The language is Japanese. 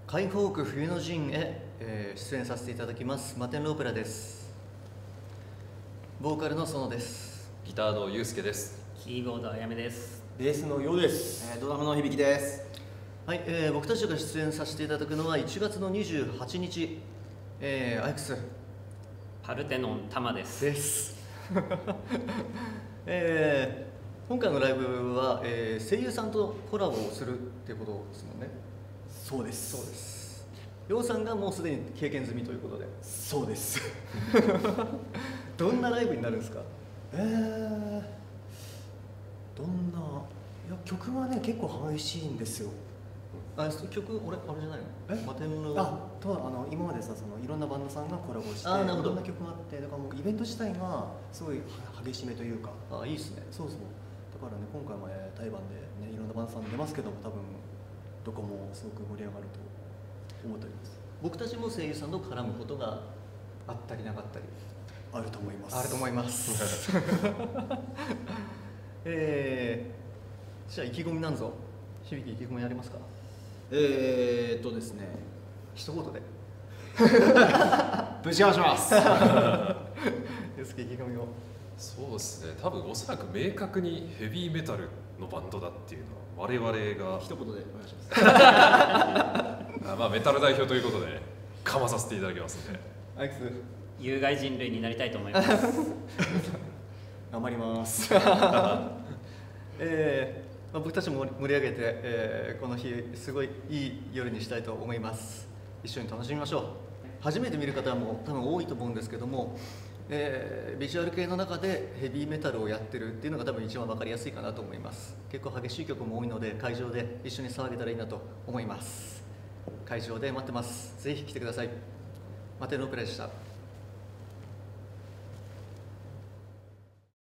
解放区冬の陣へ、出演させていただきますマテンローペラです。ボーカルの園です。 ギターのゆうすけです。 キーボードあやめです。 ベースのようです。 ドラムの響です。 はい、僕たちが出演させていただくのは1月の28日、アイクスパルテノンタマです。 です。今回のライブは、声優さんとコラボをするっていうことですもんね。 そうです。 そうです。ようさんがもうすでに経験済みということで。 そうです。 どんなライブになるんですか？ どんな、いや曲はね結構激しいんですよ。 曲あれじゃないの？マテンの今までさ、いろんなバンドさんがコラボしていなるほどろんな曲があって、だからもうイベント自体がすごい激しめというか。 いいですね。 そうそう。だからね、今回も対バンでねいろんなバンドさん出ますけども、多分どこもすごく盛り上がると思っております。 僕たちも声優さんと絡むことがあったりなかったりあると思います。 あると思います。じゃあ意気込みなんぞ。響き意気込みありますか？ ですね、 一言でぶちかまします。 ゆうすけ意気込みを。 そうですね、多分おそらく明確にヘビーメタルのバンドだっていうのは我々が一言でお願いします。 まあメタル代表ということでかまさせていただきますんで。 アイクス有害人類になりたいと思います。 頑張ります。 僕たちも盛り上げて、この日すごいいい夜にしたいと思います。一緒に楽しみましょう。初めて見る方も多分多いと思うんですけども、ビジュアル系の中でヘビーメタルをやってるっていうのが多分一番分かりやすいかなと思います。結構激しい曲も多いので、会場で一緒に騒げたらいいなと思います。会場で待ってます。ぜひ来てください。マテンローペラでした。